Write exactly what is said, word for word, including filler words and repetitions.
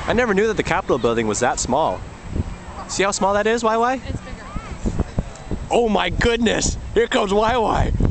I never knew that the Capitol building was that small. See how small that is, Y Y? It's bigger. Oh my goodness! Here comes Y Y!